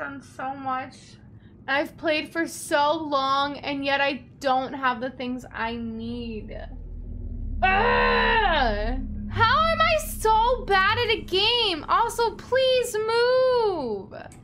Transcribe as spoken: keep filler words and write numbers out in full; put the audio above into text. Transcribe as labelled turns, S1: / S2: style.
S1: done so much. I've played for so long, and yet I don't have the things I need. Ah! How am I so bad at a game? Also, please move.